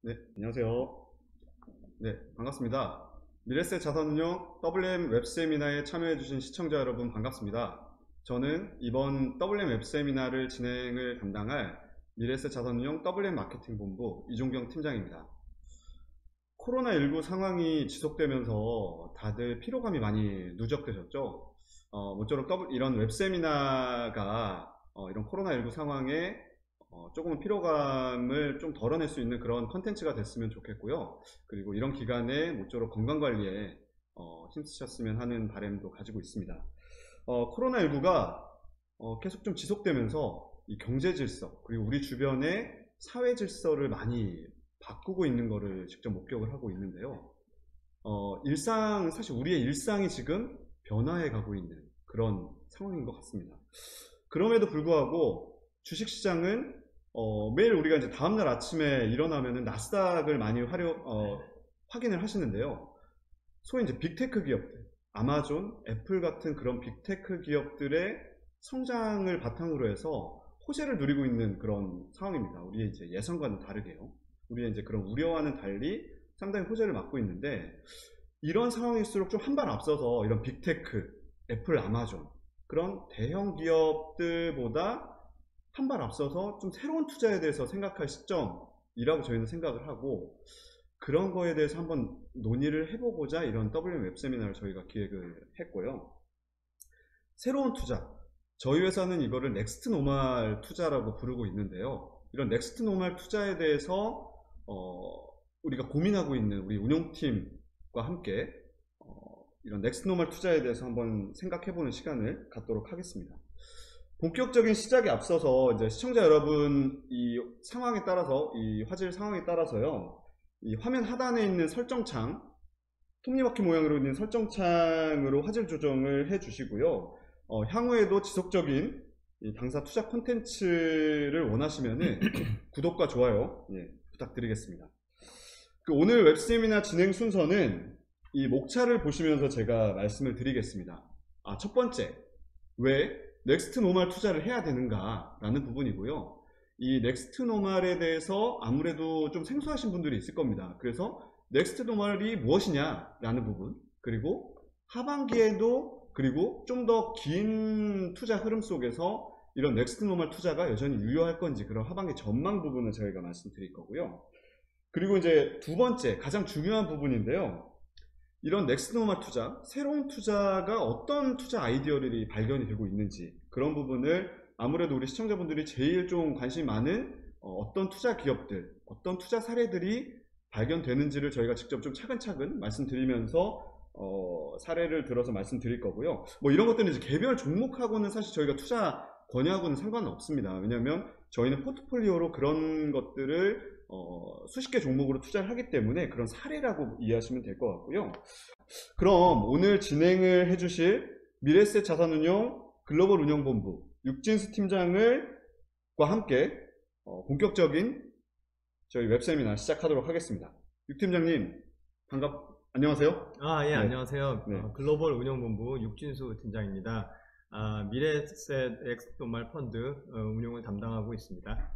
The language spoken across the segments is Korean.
네, 안녕하세요. 네, 반갑습니다. 미래세 자산운용 WM 웹세미나에 참여해주신 시청자 여러분 반갑습니다. 저는 이번 WM 웹세미나를 진행을 담당할 미래세 자산운용 WM 마케팅 본부 이종경 팀장입니다. 코로나19 상황이 지속되면서 다들 피로감이 많이 누적되셨죠? 모쪼록 이런 웹세미나가 이런 코로나19 상황에 조금은 피로감을 좀 덜어낼 수 있는 그런 컨텐츠가 됐으면 좋겠고요. 그리고 이런 기간에 모쪼록 건강관리에 힘쓰셨으면 하는 바람도 가지고 있습니다. 코로나19가 계속 좀 지속되면서 이 경제 질서 그리고 우리 주변의 사회 질서를 많이 바꾸고 있는 것을 직접 목격을 하고 있는데요. 사실 우리의 일상이 지금 변화해 가고 있는 그런 상황인 것 같습니다. 그럼에도 불구하고 주식시장은 매일 우리가 이제 다음날 아침에 일어나면은 나스닥을 많이 확인을 하시는데요. 소위 이제 빅테크 기업들, 아마존, 애플 같은 그런 빅테크 기업들의 성장을 바탕으로 해서 호재를 누리고 있는 그런 상황입니다. 우리의 이제 예상과는 다르게요. 우리의 이제 그런 우려와는 달리 상당히 호재를 맞고 있는데, 이런 상황일수록 좀 한 발 앞서서 이런 빅테크, 애플, 아마존 그런 대형 기업들보다 한 발 앞서서 좀 새로운 투자에 대해서 생각할 시점이라고 저희는 생각을 하고, 그런 거에 대해서 한번 논의를 해보고자 이런 WM 웹세미나를 저희가 기획을 했고요. 새로운 투자, 저희 회사는 이거를 넥스트 노멀 투자라고 부르고 있는데요. 이런 넥스트 노멀 투자에 대해서 우리가 고민하고 있는 우리 운용팀과 함께 이런 넥스트 노멀 투자에 대해서 한번 생각해보는 시간을 갖도록 하겠습니다. 본격적인 시작에 앞서서 이제 시청자 여러분 이 상황에 따라서, 이 화질 상황에 따라서요, 이 화면 하단에 있는 설정창, 톱니바퀴 모양으로 있는 설정창으로 화질 조정을 해 주시고요. 향후에도 지속적인 이 당사 투자 콘텐츠를 원하시면은 구독과 좋아요 부탁드리겠습니다. 오늘 웹세미나 진행 순서는 이 목차를 보시면서 제가 말씀을 드리겠습니다. 첫 번째, 왜 넥스트 노멀 투자를 해야 되는가 라는 부분이고요. 이 넥스트 노멀에 대해서 아무래도 좀 생소하신 분들이 있을 겁니다. 그래서 넥스트 노멀이 무엇이냐 라는 부분, 그리고 하반기에도 그리고 좀 더 긴 투자 흐름 속에서 이런 넥스트 노멀 투자가 여전히 유효할 건지, 그런 하반기 전망 부분을 저희가 말씀드릴 거고요. 그리고 이제 두 번째, 가장 중요한 부분인데요. 이런 넥스트 노멀 투자, 새로운 투자가 어떤 투자 아이디어들이 발견이 되고 있는지, 그런 부분을 아무래도 우리 시청자분들이 제일 좀 관심이 많은 어떤 투자 기업들, 어떤 투자 사례들이 발견되는지를 저희가 직접 좀 차근차근 말씀드리면서 사례를 들어서 말씀드릴 거고요. 뭐 이런 것들은 이제 개별 종목하고는 사실 저희가 투자 권유하고는 상관은 없습니다. 왜냐하면 저희는 포트폴리오로 그런 것들을 수십 개 종목으로 투자를 하기 때문에 그런 사례라고 이해하시면 될 것 같고요. 그럼 오늘 진행을 해주실 미래세 자산운용 글로벌 운영본부 육진수 팀장과 함께 본격적인 저희 웹세미나 시작하도록 하겠습니다. 육 팀장님 안녕하세요. 예, 네. 안녕하세요. 네. 글로벌 운영본부 육진수 팀장입니다. 미래세 넥스트 노멀 펀드 운용을 담당하고 있습니다.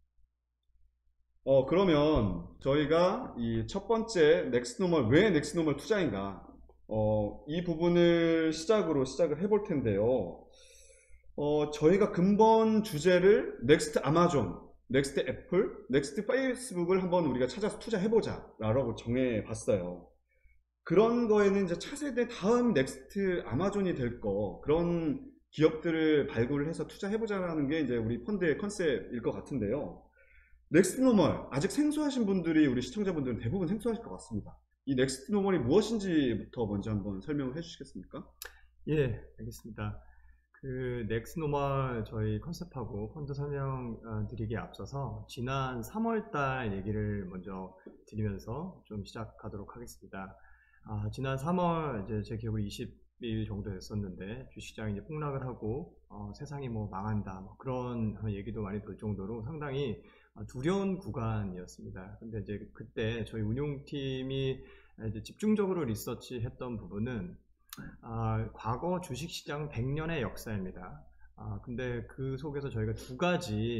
그러면 저희가 이 첫 번째 넥스트 노멀, 왜 넥스트 노멀 투자인가, 이 부분을 시작을 해볼 텐데요. 저희가 근본 주제를 넥스트 아마존, 넥스트 애플, 넥스트 페이스북을 한번 우리가 찾아서 투자해보자 라고 정해봤어요. 그런 거에는 이제 차세대 다음 넥스트 아마존이 될 그런 기업들을 발굴을 해서 투자해보자라는 게 이제 우리 펀드의 컨셉일 것 같은데요. 넥스트 노멀, 아직 생소하신 분들이, 우리 시청자분들은 대부분 생소하실 것 같습니다. 이 넥스트 노멀이 무엇인지부터 먼저 한번 설명을 해주시겠습니까? 예, 알겠습니다. 넥스트 노멀 저희 컨셉하고 펀드 설명 드리기에 앞서서 지난 3월달 얘기를 먼저 드리면서 좀 시작하도록 하겠습니다. 지난 3월 이제 제 기억으로 20일 정도 됐었는데 주식시장이 이제 폭락을 하고 세상이 뭐 망한다 그런 얘기도 많이 돌 정도로 상당히 두려운 구간이었습니다. 근데 이제 그때 저희 운용팀이 이제 집중적으로 리서치했던 부분은 과거 주식시장 100년의 역사입니다. 근데 그 속에서 저희가 두 가지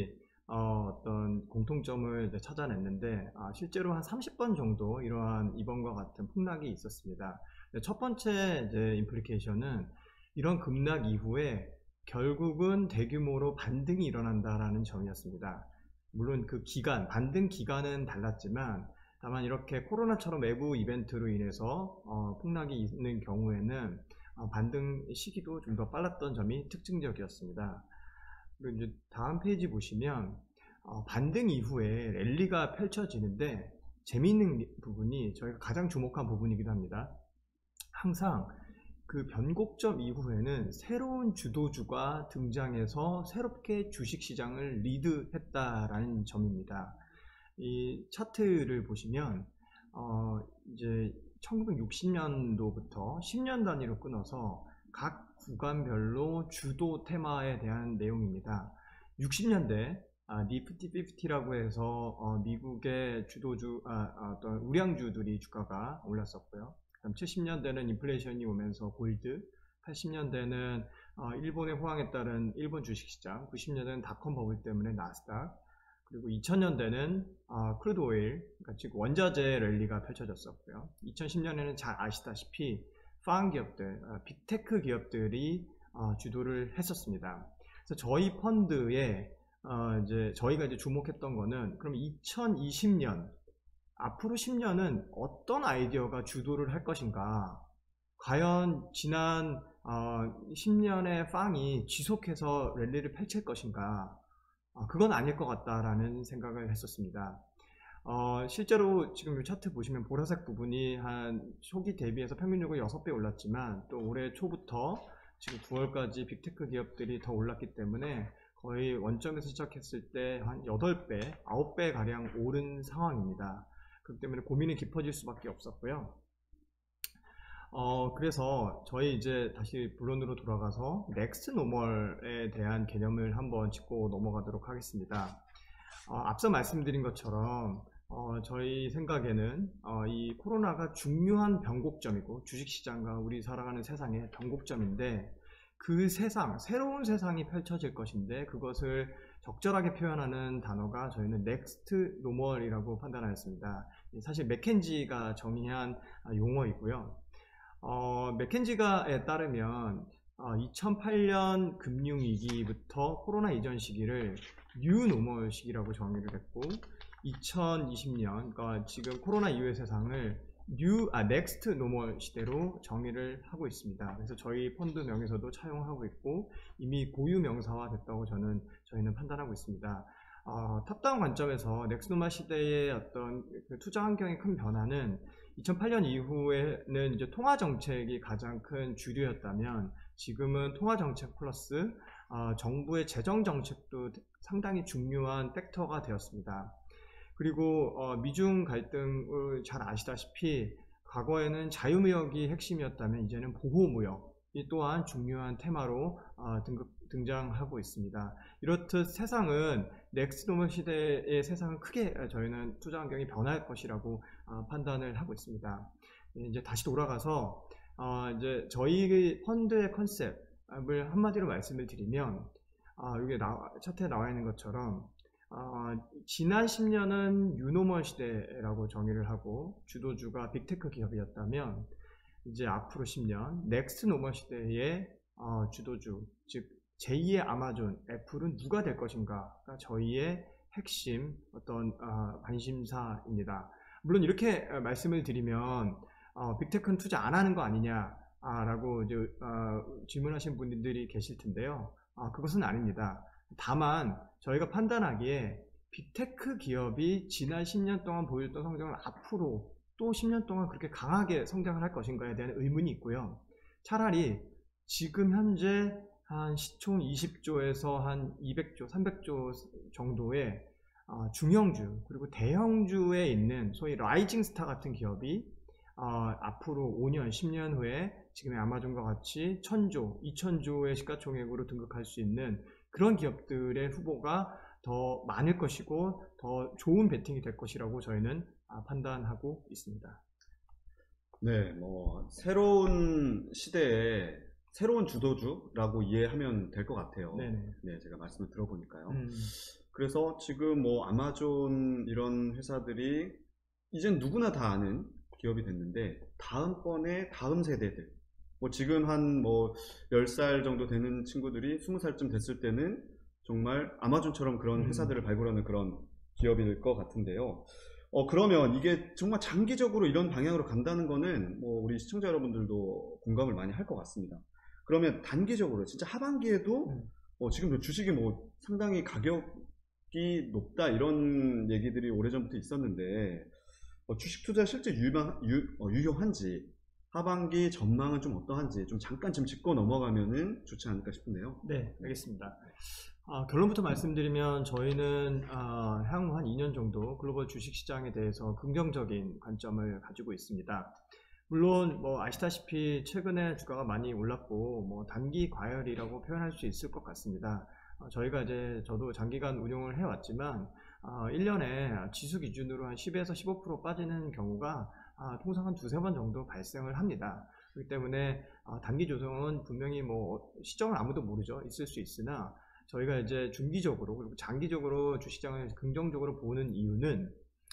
어떤 공통점을 이제 찾아냈는데, 실제로 한 30번 정도 이러한 이번과 같은 폭락이 있었습니다. 첫 번째 이제 임플리케이션은 이런 급락 이후에 결국은 대규모로 반등이 일어난다라는 점이었습니다. 물론 그 기간, 반등 기간은 달랐지만 다만 이렇게 코로나처럼 외부 이벤트로 인해서 폭락이 있는 경우에는 반등 시기도 좀 더 빨랐던 점이 특징적이었습니다. 그리고 이제 다음 페이지 보시면 반등 이후에 랠리가 펼쳐지는데 재미있는 부분이 저희가 가장 주목한 부분이기도 합니다. 항상 그 변곡점 이후에는 새로운 주도주가 등장해서 새롭게 주식시장을 리드했다라는 점입니다. 이 차트를 보시면 이제 1960년도부터 10년 단위로 끊어서 각 구간별로 주도 테마에 대한 내용입니다. 60년대 니프티 50라고 해서 미국의 주도주 어떤 우량주들이 주가가 올랐었고요. 그럼 70년대는 인플레이션이 오면서 골드, 80년대는 일본의 호황에 따른 일본 주식시장, 90년대는 닷컴 버블 때문에 나스닥, 그리고 2000년대는 크루드 오일, 그러니까 즉 원자재 랠리가 펼쳐졌었고요. 2010년에는 잘 아시다시피 파운 기업들, 빅테크 기업들이 주도를 했었습니다. 그래서 저희 펀드에 이제 저희가 이제 주목했던 거는 그럼 2020년 앞으로 10년은 어떤 아이디어가 주도를 할 것인가? 과연 지난 10년의 빵이 지속해서 랠리를 펼칠 것인가? 그건 아닐 것 같다라는 생각을 했었습니다. 실제로 지금 이 차트 보시면 보라색 부분이 한 초기 대비해서 평균적으로 6배 올랐지만 또 올해 초부터 지금 9월까지 빅테크 기업들이 더 올랐기 때문에 거의 원점에서 시작했을 때 한 8배, 9배 가량 오른 상황입니다. 그렇기 때문에 고민이 깊어질 수밖에 없었고요. 그래서 저희 이제 다시 본론으로 돌아가서 넥스트 노멀에 대한 개념을 한번 짚고 넘어가도록 하겠습니다. 앞서 말씀드린 것처럼 저희 생각에는 이 코로나가 중요한 변곡점이고 주식시장과 우리 살아가는 세상의 변곡점인데 그 세상, 새로운 세상이 펼쳐질 것인데 그것을 적절하게 표현하는 단어가 저희는 넥스트 노멀이라고 판단하였습니다. 사실 맥켄지가 정의한 용어이고요. 맥켄지가에 따르면 2008년 금융위기부터 코로나 이전 시기를 뉴 노멀 시기라고 정의를 했고 2020년, 그러니까 지금 코로나 이후의 세상을 넥스트 노멀 시대로 정의를 하고 있습니다. 그래서 저희 펀드 명에서도 차용하고 있고 이미 고유 명사화 됐다고 저희는 판단하고 있습니다. 탑다운 관점에서 넥스트 노멀 시대의 어떤 그 투자 환경의 큰 변화는 2008년 이후에는 이제 통화 정책이 가장 큰 주류였다면 지금은 통화 정책 플러스 정부의 재정 정책도 상당히 중요한 팩터가 되었습니다. 그리고 미중 갈등을 잘 아시다시피 과거에는 자유무역이 핵심이었다면 이제는 보호무역이 또한 중요한 테마로 등장하고 있습니다. 이렇듯 세상은 넥스트 노멀 시대의 세상은 크게 저희는 투자 환경이 변할 것이라고 판단을 하고 있습니다. 이제 다시 돌아가서 이제 저희 펀드의 컨셉을 한마디로 말씀을 드리면 여기 차트에 나와 있는 것처럼 지난 10년은 뉴노멀 시대라고 정의를 하고 주도주가 빅테크 기업이었다면 이제 앞으로 10년 넥스트 노멀 시대의 주도주, 즉 제2의 아마존, 애플은 누가 될 것인가가 저희의 핵심 어떤 관심사입니다. 물론 이렇게 말씀을 드리면 빅테크는 투자 안 하는 거 아니냐라고 이제 질문하신 분들이 계실 텐데요. 그것은 아닙니다. 다만 저희가 판단하기에 빅테크 기업이 지난 10년 동안 보였던 성장을 앞으로 또 10년 동안 그렇게 강하게 성장을 할 것인가에 대한 의문이 있고요. 차라리 지금 현재 한 시총 20조에서 한 200조, 300조 정도의 중형주 그리고 대형주에 있는 소위 라이징 스타 같은 기업이 앞으로 5년, 10년 후에 지금의 아마존과 같이 1000조, 2000조의 시가총액으로 등극할 수 있는 그런 기업들의 후보가 더 많을 것이고 더 좋은 베팅이 될 것이라고 저희는 판단하고 있습니다. 네, 뭐 새로운 시대에 새로운 주도주라고 이해하면 될 것 같아요. 네네. 네, 제가 말씀을 들어보니까요. 그래서 지금 뭐 아마존 이런 회사들이 이젠 누구나 다 아는 기업이 됐는데 다음번에 다음 세대들 뭐 지금 한 뭐 10살 정도 되는 친구들이 20살쯤 됐을 때는 정말 아마존처럼 그런 회사들을 발굴하는 그런 기업이 될 것 같은데요. 그러면 이게 정말 장기적으로 이런 방향으로 간다는 거는 뭐 우리 시청자 여러분들도 공감을 많이 할 것 같습니다. 그러면 단기적으로 진짜 하반기에도 지금 주식이 뭐 상당히 가격이 높다 이런 얘기들이 오래전부터 있었는데 주식 투자 실제 유효한지 하반기 전망은 좀 어떠한지 좀 잠깐 좀 짚고 넘어가면은 좋지 않을까 싶은데요. 네, 알겠습니다. 결론부터 말씀드리면 저희는 향후 한 2년 정도 글로벌 주식시장에 대해서 긍정적인 관점을 가지고 있습니다. 물론 뭐 아시다시피 최근에 주가가 많이 올랐고 뭐 단기 과열이라고 표현할 수 있을 것 같습니다. 저희가 이제 저도 장기간 운용을 해왔지만 1년에 지수 기준으로 한 10에서 15% 빠지는 경우가 통상 한 두세 번 정도 발생을 합니다. 그렇기 때문에 단기 조정은 분명히 뭐 시점을 아무도 모르죠. 있을 수 있으나 저희가 이제 중기적으로 그리고 장기적으로 주식시장을 긍정적으로 보는 이유는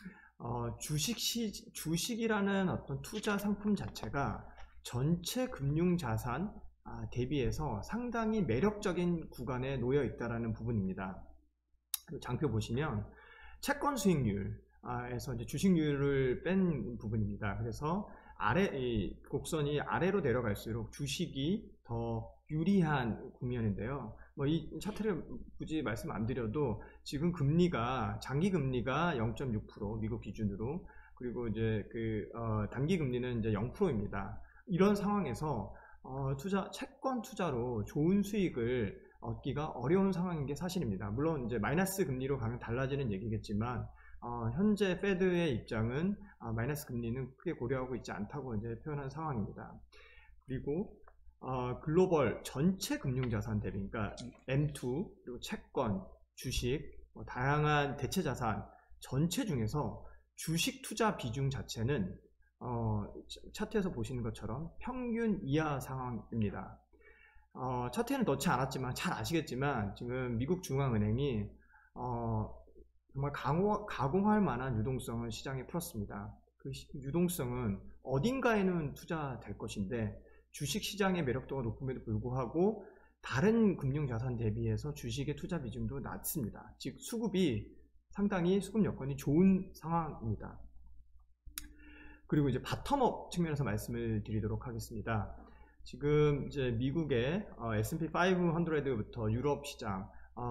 주식이라는 어떤 투자 상품 자체가 전체 금융자산 대비해서 상당히 매력적인 구간에 놓여 있다는 부분입니다. 장표 보시면 채권 수익률에서 이제 주식률을 뺀 부분입니다. 그래서 이 곡선이 아래로 내려갈수록 주식이 더 유리한 국면인데요. 뭐 이 차트를 굳이 말씀 안 드려도 지금 장기 금리가 0.6% 미국 기준으로 그리고 이제 단기 금리는 이제 0%입니다. 이런 상황에서 채권 투자로 좋은 수익을 얻기가 어려운 상황인 게 사실입니다. 물론 이제 마이너스 금리로 가면 달라지는 얘기겠지만 현재 페드의 입장은 마이너스 금리는 크게 고려하고 있지 않다고 이제 표현한 상황입니다. 그리고 글로벌 전체 금융자산 대비, 그러니까 M2 그리고 채권, 주식, 다양한 대체자산 전체 중에서 주식 투자 비중 자체는 차트에서 보시는 것처럼 평균 이하 상황입니다. 차트에는 넣지 않았지만 잘 아시겠지만 지금 미국 중앙은행이 정말 가공할 만한 유동성을 시장에 풀었습니다. 그 유동성은 어딘가에는 투자될 것인데 주식시장의 매력도가 높음에도 불구하고 다른 금융자산 대비해서 주식의 투자 비중도 낮습니다. 즉 상당히 수급 여건이 좋은 상황입니다. 그리고 이제 바텀업 측면에서 말씀을 드리도록 하겠습니다. 지금 이제 미국의 S&P 500부터 유럽 시장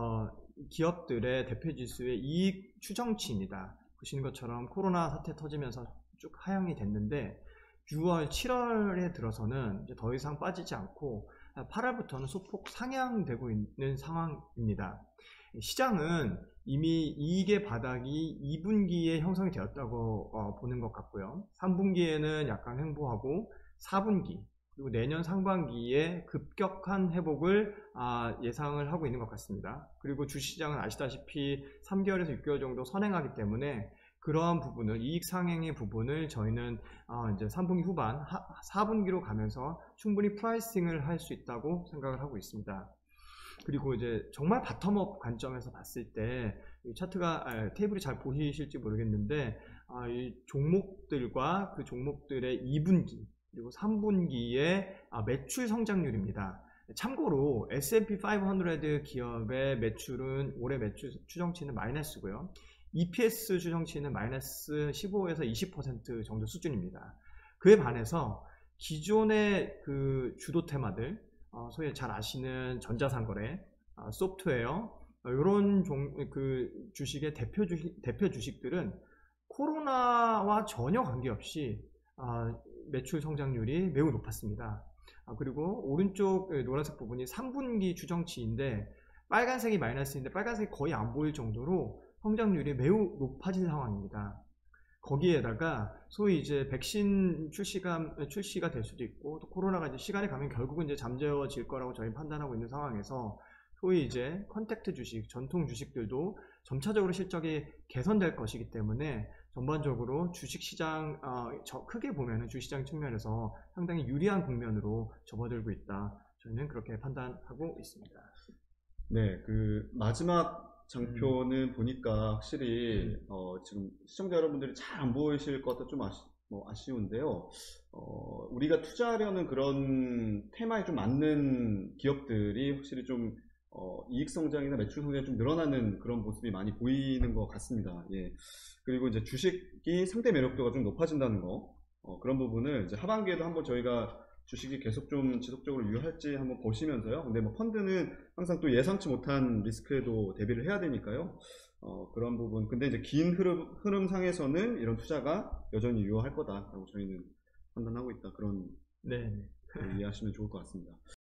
기업들의 대표 지수의 이익 추정치입니다. 보시는 것처럼 코로나 사태 터지면서 쭉 하향이 됐는데 6월, 7월에 들어서는 이제 더 이상 빠지지 않고 8월부터는 소폭 상향되고 있는 상황입니다. 시장은 이미 이익의 바닥이 2분기에 형성이 되었다고 보는 것 같고요. 3분기에는 약간 횡보하고 4분기 그리고 내년 상반기에 급격한 회복을 예상을 하고 있는 것 같습니다. 그리고 주식시장은 아시다시피 3개월에서 6개월 정도 선행하기 때문에 그러한 부분을 이익 상행의 부분을 저희는 이제 3분기 후반 4분기로 가면서 충분히 프라이싱을 할 수 있다고 생각을 하고 있습니다. 그리고 이제 정말 바텀업 관점에서 봤을 때 이 차트가 테이블이 잘 보이실지 모르겠는데 이 종목들과 그 종목들의 2분기 그리고 3분기의 매출 성장률입니다. 참고로 S&P 500 기업의 매출은 올해 매출 추정치는 마이너스고요. EPS 추정치는 마이너스 15에서 20% 정도 수준입니다. 그에 반해서 기존의 그 주도 테마들, 소위 잘 아시는 전자상거래, 소프트웨어, 이런 주식의 대표 주식들은 코로나와 전혀 관계없이 매출 성장률이 매우 높았습니다. 그리고 오른쪽 노란색 부분이 3분기 추정치인데 빨간색이 마이너스인데 빨간색이 거의 안 보일 정도로 성장률이 매우 높아진 상황입니다. 거기에다가 소위 이제 백신 출시가 될 수도 있고 또 코로나가 이제 시간이 가면 결국은 이제 잠재워질 거라고 저희 판단하고 있는 상황에서 소위 이제 컨택트 주식, 전통 주식들도 점차적으로 실적이 개선될 것이기 때문에 전반적으로 주식시장 크게 보면은 주식시장 측면에서 상당히 유리한 국면으로 접어들고 있다. 저희는 그렇게 판단하고 있습니다. 네, 그 마지막 장표는 보니까 확실히 지금 시청자 여러분들이 잘 안 보이실 것 같아 좀 아쉬운데요. 우리가 투자하려는 그런 테마에 좀 맞는 기업들이 확실히 좀 이익 성장이나 매출 성장이 좀 늘어나는 그런 모습이 많이 보이는 것 같습니다. 예. 그리고 이제 주식이 상대 매력도가 좀 높아진다는 거, 그런 부분을 이제 하반기에도 한번 저희가 주식이 계속 좀 지속적으로 유효할지 한번 보시면서요. 근데 뭐 펀드는 항상 또 예상치 못한 리스크에도 대비를 해야 되니까요. 그런 부분. 근데 이제 긴 흐름상에서는 이런 투자가 여전히 유효할 거다라고 저희는 판단하고 있다. 그런 네. 이해하시면 좋을 것 같습니다.